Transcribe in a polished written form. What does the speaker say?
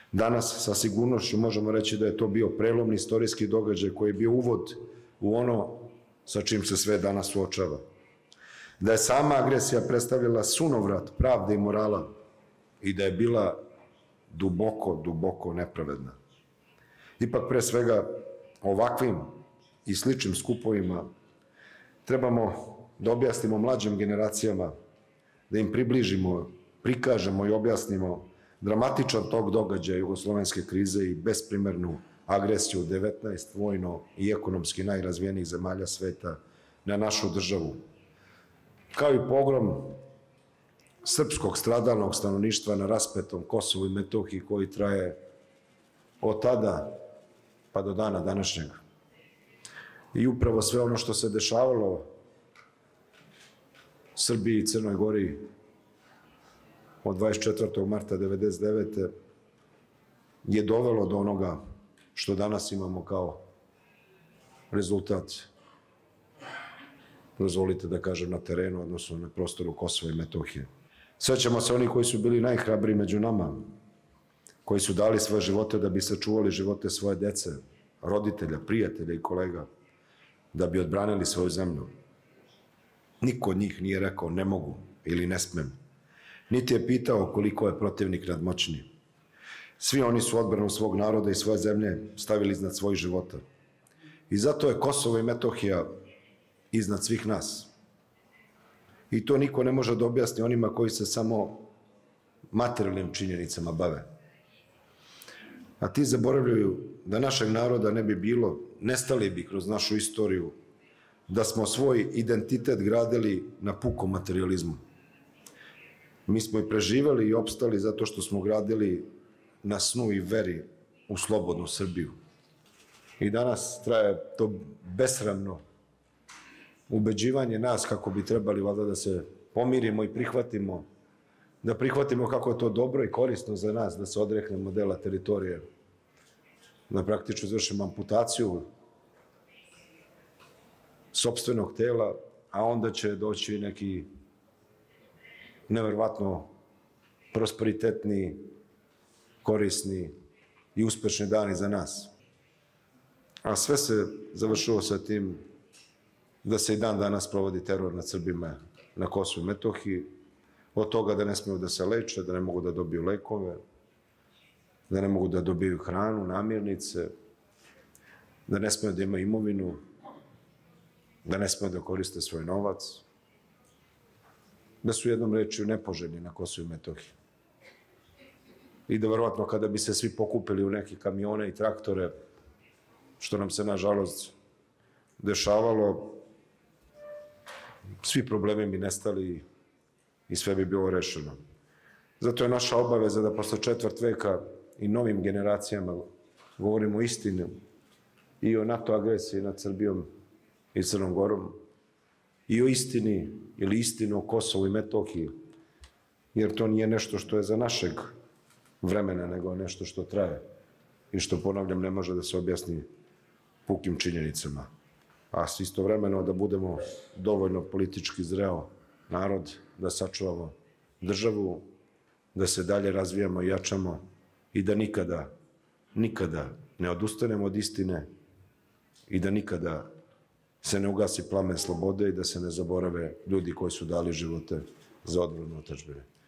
Danas sa sigurnošću možemo reći da je to bio prelomni istorijski događaj koji je bio uvod u ono sa čim se sve danas suočava. Da je sama agresija predstavljala sunovrat pravde i morala i da je bila duboko, duboko nepravedna. Ipak pre svega ovakvim i sličnim skupovima trebamo da objasnimo mlađim generacijama, da im približimo, prikažemo i objasnimo dramatičan tok događaja jugoslovenske krize i besprimernu agresiju 19 vojno i ekonomski najrazvijenijih zemalja sveta na našu državu, kao i pogrom srpskog stradalnog stanovništva na raspetom Kosovu i Metohiji koji traje od tada pa do dana današnjeg. I upravo sve ono što se dešavalo Srbiji i Crnoj Gori od 24. marta 1999. je dovelo do onoga što danas imamo kao rezultat, dozvolite da kažem, na terenu, odnosno na prostoru Kosova i Metohije. Sećamo se oni koji su bili najhrabriji među nama, koji su dali svoje živote da bi sačuvali živote svoje dece, roditelja, prijatelja i kolega, da bi odbranili svoju zemlju. Niko od njih nije rekao ne mogu ili ne smem, niti je pitao koliko je protivnik nadmoćniji. Svi oni su odbranu svog naroda i svoje zemlje stavili iznad svojih života. I zato je Kosovo i Metohija iznad svih nas. I to niko ne može da objasni onima koji se samo materijalnim činjenicama bave. A ti zaboravljaju da našeg naroda ne bi bilo, nestali bi kroz našu istoriju, da smo svoj identitet gradili na pukom materializmu. Mi smo i preživeli i opstali zato što smo gradili na snu i veri u slobodnu Srbiju. I danas traje to besramno ubeđivanje nas kako bi trebali valjda da se pomirimo i prihvatimo, da prihvatimo kako je to dobro i korisno za nas, da se odreknemo dela teritorije, da praktično izvršimo amputaciju sopstvenog tela, a onda će doći neki neverovatno prosperitetni, korisni i uspešni dani za nas. A sve se završilo sa tim da se i dan danas provodi teror nad Srbima na Kosovu i Metohiji, od toga da ne smiju da se leče, da ne mogu da dobiju lekove, da ne mogu da dobiju hranu, namirnice, da ne smiju da imaju imovinu, da ne smiju da koriste svoj novac, da su jednom rečju nepoželjni na Kosovu i Metohiji. I da verovatno kada bi se svi pokupili u neke kamione i traktore, što nam se nažalost dešavalo, svi problemi bi nestali i sve bi bilo rešeno. Zato je naša obaveza da posle četvrt veka i novim generacijama govorimo istinu i o NATO agresiji nad Srbijom i Crnom Gorom i o istini ili istinu o Kosovu i Metohiji, jer to nije nešto što je za našeg vremena, nego nešto što traje i što, ponavljam, ne može da se objasni pukim činjenicama. A istovremeno da budemo dovoljno politički zreo narod, da sačuvamo državu, da se dalje razvijamo i jačamo i da nikada, nikada ne odustanemo od istine i da nikada se ne ugasi plamen slobode i da se ne zaborave ljudi koji su dali živote za odbranu otadžbine.